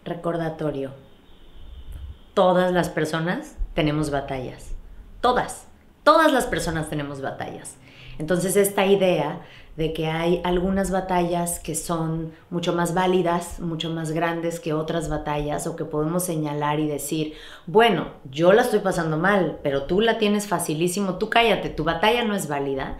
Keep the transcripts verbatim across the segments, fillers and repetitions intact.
Recordatorio. Todas las personas tenemos batallas. Todas. Todas las personas tenemos batallas. Entonces esta idea de que hay algunas batallas que son mucho más válidas, mucho más grandes que otras batallas, o que podemos señalar y decir, bueno, yo la estoy pasando mal, pero tú la tienes facilísimo, tú cállate, tu batalla no es válida.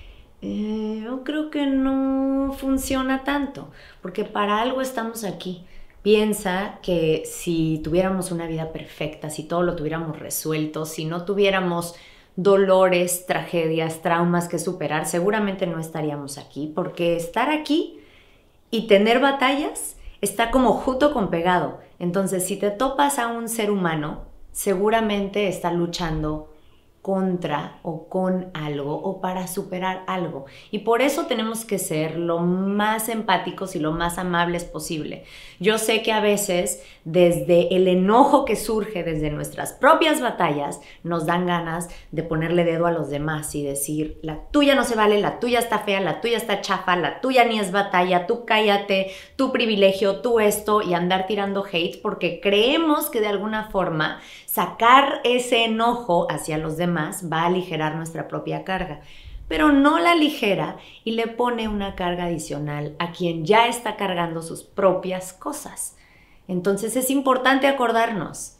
Eh, yo creo que no funciona tanto, porque para algo estamos aquí. Piensa que si tuviéramos una vida perfecta, si todo lo tuviéramos resuelto, si no tuviéramos dolores, tragedias, traumas que superar, seguramente no estaríamos aquí, porque estar aquí y tener batallas está como junto con pegado. Entonces, si te topas a un ser humano, seguramente está luchando contra o con algo o para superar algo. Y por eso tenemos que ser lo más empáticos y lo más amables posible. Yo sé que a veces desde el enojo que surge desde nuestras propias batallas nos dan ganas de ponerle dedo a los demás y decir, la tuya no se vale, la tuya está fea, la tuya está chafa, la tuya ni es batalla, tú cállate, tu privilegio, tú esto, y andar tirando hate porque creemos que de alguna forma sacar ese enojo hacia los demás va a aligerar nuestra propia carga, pero no la aligera y le pone una carga adicional a quien ya está cargando sus propias cosas. Entonces es importante acordarnos,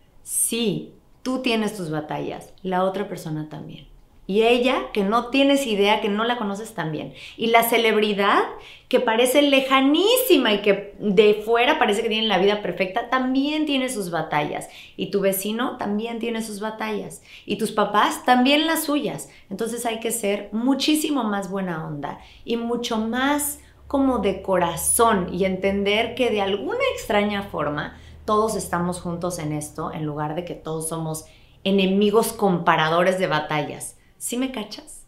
sí, tú tienes tus batallas, la otra persona también. Y ella, que no tienes idea, que no la conoces tan bien. Y la celebridad, que parece lejanísima y que de fuera parece que tiene la vida perfecta, también tiene sus batallas. Y tu vecino también tiene sus batallas. Y tus papás también las suyas. Entonces hay que ser muchísimo más buena onda y mucho más como de corazón y entender que de alguna extraña forma todos estamos juntos en esto, en lugar de que todos somos enemigos comparadores de batallas. ¿Sí me cachas?